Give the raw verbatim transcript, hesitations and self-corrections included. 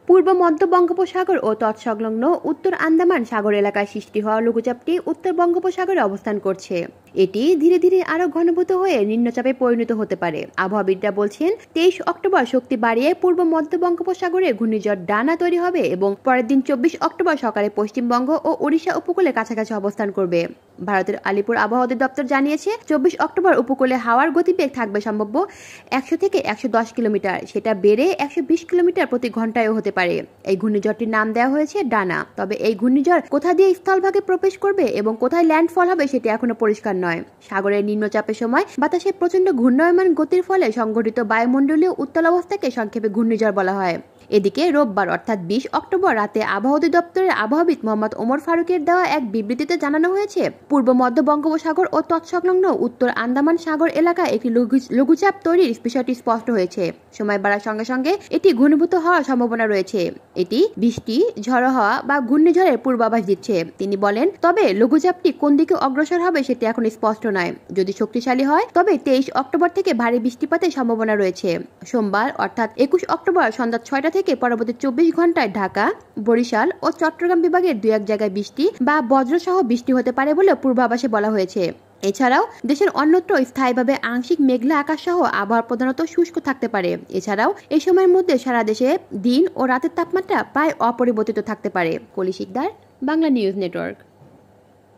পূর্ব মধ্য বঙ্গোপসাগর ও তৎসংলগ্ন উত্তর আন্দামান সাগর এলাকায় সৃষ্টি হওয়া লঘুচাপটি উত্তর বঙ্গোপসাগরে অবস্থান করছে। এটি ধীরে ধীরে আরো ঘনীভূত হয়ে নিম্নচাপে পরিণত হতে পারে। আবহাওয়াবিদরা বলছেন তেইশ অক্টোবর শক্তি বাড়িয়ে পূর্ব মধ্য বঙ্গোপসাগরে ঘূর্ণিঝড় ডানা তৈরি হবে এবং পরের দিন চব্বিশ অক্টোবর সকালে পশ্চিমবঙ্গ ও ওড়িশা উপকূলে কাছাকাছি অবস্থান করবে। ভারতের আলিপুর আবহাওয়া দপ্তর জানিয়েছে চব্বিশ অক্টোবর উপকূলে হাওয়ার গতিবেগ থাকবে সম্ভাব্য একশো থেকে একশো দশ কিলোমিটার, সেটা বেড়ে একশো বিশ কিলোমিটার প্রতি ঘন্টায়ও হতে পারে। এই ঘূর্ণিঝড়টির নাম দেওয়া হয়েছে ডানা। তবে এই ঘূর্ণিঝড় কোথা দিয়ে স্থলভাগে প্রবেশ করবে এবং কোথায় ল্যান্ডফল হবে সেটি এখনো পরিষ্কার নয়। সাগরের নিম্নচাপের সময় বাতাসে প্রচন্ড ঘূর্ণায়মান গতির ফলে সংঘটিত বায়ুমণ্ডলীয় উত্তাল অবস্থাকে সংক্ষেপে ঘূর্ণিঝড় বলা হয়। এদিকে রোববার অর্থাৎ বিশ অক্টোবর রাতে আবহাওয়া দপ্তরের আবহাওয়াবিদ মোহাম্মদ ওমর ফারুকের দেওয়া এক বিবৃতিতে জানানো হয়েছে পূর্ব মধ্য বঙ্গোপসাগর ও তৎসংলগ্ন উত্তর আন্দামান সাগর এলাকায় একটি লঘুচাপ তৈরির বিষয়টি স্পষ্ট হয়েছে। সময় বাড়ার সঙ্গে সঙ্গে এটি ঘনীভূত হওয়ার সম্ভাবনা রয়েছে। এটি বৃষ্টি, ঝড়ো হওয়া বা ঘূর্ণিঝড়ের পূর্বাভাস দিচ্ছে। তিনি বলেন, তবে লঘুচাপটি কোন দিকে অগ্রসর হবে সেটি এখন স্পষ্ট নয়। যদি শক্তিশালী হয় তবে তেইশ অক্টোবর থেকে ভারী বৃষ্টিপাতের সম্ভাবনা রয়েছে। সোমবার অর্থাৎ একুশ অক্টোবর সন্ধ্যা ছয়টা থেকে পরবর্তী চব্বিশ ঘন্টায় ঢাকা, বরিশাল ও চট্টগ্রাম বিভাগের দুই এক জায়গায় বৃষ্টি বা বজ্রসহ বৃষ্টি হতে পারে বলে পূর্বাভাসে বলা হয়েছে। এছাড়াও দেশের অন্যত্র স্থায়ীভাবে আংশিক মেঘলা আকাশ সহ আবহাওয়া প্রধানত শুষ্ক থাকতে পারে। এছাড়াও এই সময়ের মধ্যে সারা দেশে দিন ও রাতের তাপমাত্রা প্রায় অপরিবর্তিত থাকতে পারে। কলি শিকদার, বাংলা নিউজ নেটওয়ার্ক।